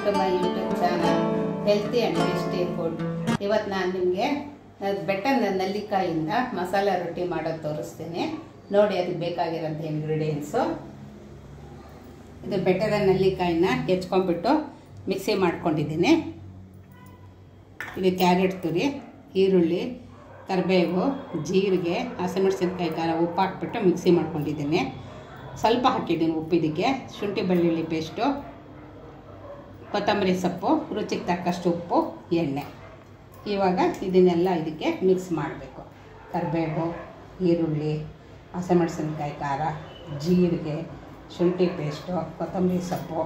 To my YouTube channel healthy and tasty food. ಇವತ್ತು ನಾನು ನಿಮಗೆ ಬೆಟ್ಟದ ನೆಲ್ಲಿಕಾಯಿಂದ ಮಸಾಲ ರೊಟ್ಟಿ ಮಾಡೋದು ತೋರಿಸ್ತೀನಿ. ನೋಡಿ ಅದಕ್ಕೆ ಬೇಕಾಗಿರೋಂಥ ಇಂಗ್ರೀಡಿಯೆಂಟ್ಸು. ಇದು ಬೆಟ್ಟದ ನೆಲ್ಲಿಕಾಯಿನ ಹೆಚ್ಕೊಂಡ್ಬಿಟ್ಟು ಮಿಕ್ಸಿ ಮಾಡ್ಕೊಂಡಿದ್ದೀನಿ. ಇದು ಕ್ಯಾರೆಟ್ ತುರಿ, ಈರುಳ್ಳಿ, ಕರಿಬೇವು, ಜೀರಿಗೆ, ಹಸಿಮೆಣಸಿನಕಾಯಿ, ಖಾರ, ಉಪ್ಪು ಹಾಕ್ಬಿಟ್ಟು ಮಿಕ್ಸಿ ಮಾಡ್ಕೊಂಡಿದ್ದೀನಿ. ಸ್ವಲ್ಪ ಹಾಕಿದ್ದೀನಿ ಉಪ್ಪು. ಇದಕ್ಕೆ ಶುಂಠಿ ಬೆಳ್ಳುಳ್ಳಿ ಪೇಸ್ಟು, ಕೊತ್ತಂಬರಿ ಸೊಪ್ಪು, ರುಚಿಗೆ ತಕ್ಕಷ್ಟು ಉಪ್ಪು, ಎಣ್ಣೆ. ಇವಾಗ ಇದನ್ನೆಲ್ಲ ಇದಕ್ಕೆ ಮಿಕ್ಸ್ ಮಾಡಬೇಕು. ಕರಿಬೇವು, ಈರುಳ್ಳಿ, ಹಸಿಮೆಣಸಿನಕಾಯಿ, ಖಾರ, ಜೀರಿಗೆ, ಶುಂಠಿ ಪೇಸ್ಟು, ಕೊತ್ತಂಬರಿ ಸೊಪ್ಪು,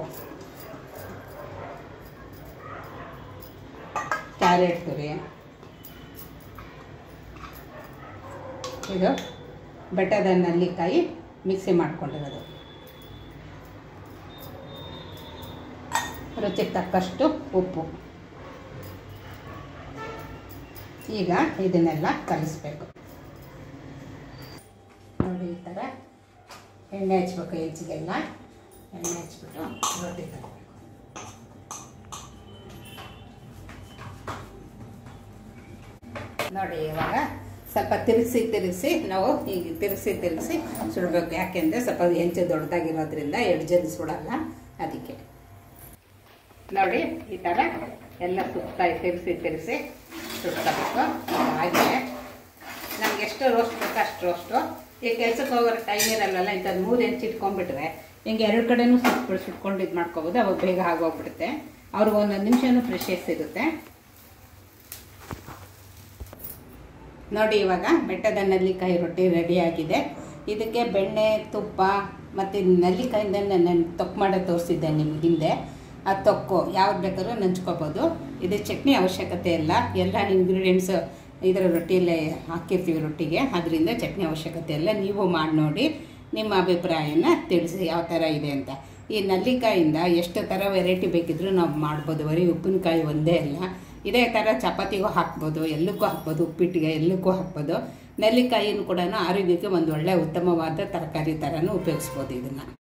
ಕ್ಯಾರೆಟ್ ತುರಿ, ಇದು ಬೆಟ್ಟದ ನೆಲ್ಲಿಕಾಯಿ ಮಿಕ್ಸಿ ಮಾಡ್ಕೊಂಡಿರೋದು, ರುಚಿಗೆ ತಕ್ಕಷ್ಟು ಉಪ್ಪು. ಈಗ ಇದನ್ನೆಲ್ಲ ಕಲಿಸ್ಬೇಕು. ನೋಡಿ ಈ ಥರ ಎಣ್ಣೆ ಹಚ್ಬೇಕು. ಹೆಂಚಿಗೆಲ್ಲ ಎಣ್ಣೆ ಹಚ್ಬಿಟ್ಟು ರೊಟ್ಟಿ ತರಬೇಕು. ನೋಡಿ ಇವಾಗ ಸ್ವಲ್ಪ ತಿರುಗಿಸಿ ನಾವು ಈಗ ತಿರುಗಿಸಿ ಸುಡಬೇಕು. ಯಾಕೆಂದರೆ ಸ್ವಲ್ಪ ಹೆಂಚು ದೊಡ್ಡದಾಗಿರೋದ್ರಿಂದ ಎಡ್ಜಲ್ಲಿ ಸುಡಲ್ಲ, ಅದಕ್ಕೆ. ನೋಡಿ ಈ ಥರ ಎಲ್ಲ ಸುತ್ತ ತಿರುಗಿಸಿ ಸುಡ್ಕೋಬೇಕು. ಹಾಗೆ ನಮ್ಗೆ ಎಷ್ಟು ರೋಸ್ಟ್ ಬೇಕೋ ಅಷ್ಟು ರೋಸ್ಟು. ಈಗ ಕೆಲ್ಸಕ್ಕೆ ಹೋಗೋರು ಟೈಮ್ ಇರಲ್ಲ, ಇಂಥದ್ದು 3 ಹೆಂಚು ಇಟ್ಕೊಂಡ್ಬಿಟ್ರೆ ಹಿಂಗೆ 2 ಕಡೆನೂ ಸುಟ್ಕೊಂಡು ಇದು ಮಾಡ್ಕೋಬೋದು. ಅವಾಗ ಬೇಗ ಆಗೋಗ್ಬಿಡುತ್ತೆ. ಅವ್ರಿಗೆ 1 ನಿಮಿಷನೂ ಫ್ರೆಶ್ ಇರುತ್ತೆ. ನೋಡಿ ಇವಾಗ ಬೆಟ್ಟದ ನೆಲ್ಲಿಕಾಯಿ ರೊಟ್ಟಿ ರೆಡಿಯಾಗಿದೆ. ಇದಕ್ಕೆ ಬೆಣ್ಣೆ, ತುಪ್ಪ ಮತ್ತು ನೆಲ್ಲಿಕಾಯಿಂದ ನಾನು ತೊಕ್ಕು ಮಾಡೋದು ತೋರಿಸಿದ್ದೆ ನಿಮ್ಗೆ ಹಿಂದೆ. ಆ ತೊಕ್ಕು ಯಾವ್ದು ಬೇಕಾದ್ರೂ ನಂಚ್ಕೋಬೋದು. ಇದು ಚಟ್ನಿ ಅವಶ್ಯಕತೆ ಇಲ್ಲ. ಎಲ್ಲ ಇಂಗ್ರೀಡಿಯೆಂಟ್ಸ್ ಇದರ ರೊಟ್ಟಿಯಲ್ಲೇ ಹಾಕಿರ್ತೀವಿ ರೊಟ್ಟಿಗೆ, ಅದರಿಂದ ಚಟ್ನಿ ಅವಶ್ಯಕತೆ ಇಲ್ಲ. ನೀವು ಮಾಡಿ ನೋಡಿ, ನಿಮ್ಮ ಅಭಿಪ್ರಾಯನ ತಿಳಿಸಿ ಯಾವ ಥರ ಇದೆ ಅಂತ. ಈ ನೆಲ್ಲಿಕಾಯಿಂದ ಎಷ್ಟು ಥರ ವೆರೈಟಿ ಬೇಕಿದ್ರೂ ನಾವು ಮಾಡ್ಬೋದು. ಬರೀ ಉಪ್ಪಿನಕಾಯಿ ಒಂದೇ ಅಲ್ಲ, ಇದೇ ಥರ ಚಪಾತಿಗೂ ಹಾಕ್ಬೋದು, ಎಲ್ಲಕ್ಕೂ ಹಾಕ್ಬೋದು, ಉಪ್ಪಿಟ್ಟಿಗೆ ಎಲ್ಲಕ್ಕೂ ಹಾಕ್ಬೋದು. ನೆಲ್ಲಿಕಾಯಿನೂ ಕೂಡ ಆರೋಗ್ಯಕ್ಕೆ ಒಂದು ಒಳ್ಳೆಯ ಉತ್ತಮವಾದ ತರಕಾರಿ ಥರನೂ ಉಪಯೋಗಿಸ್ಬೋದು ಇದನ್ನು.